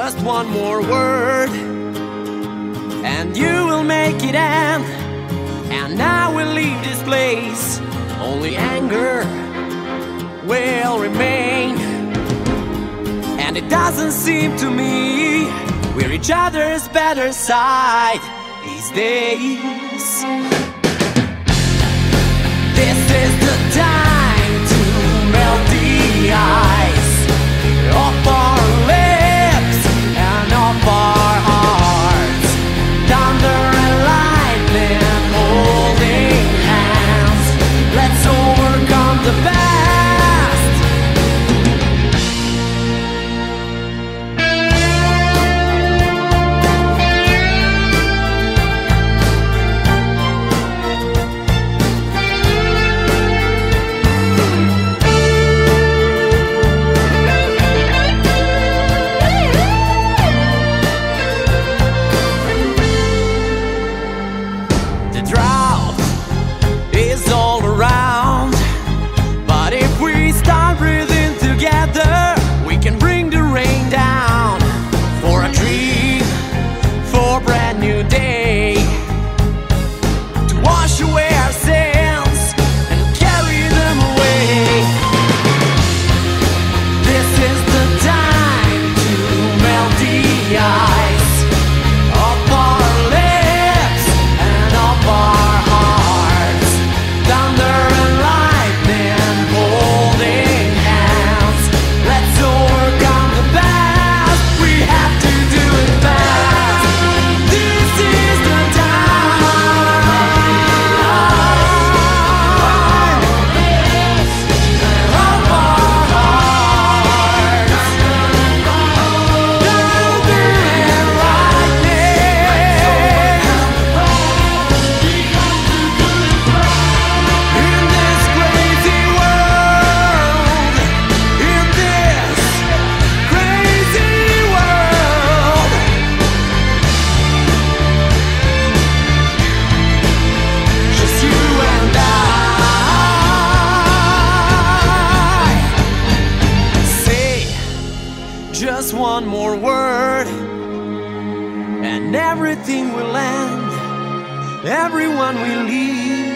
Just one more word, and you will make it end. And I will leave this place. Only anger will remain. And it doesn't seem to me we're each other's better side these days. This is the time to melt the ice off our lips and off our hearts. Thunder and lightning holding hands. Let's overcome the past. Just one more word, and everything will end. Everyone will leave.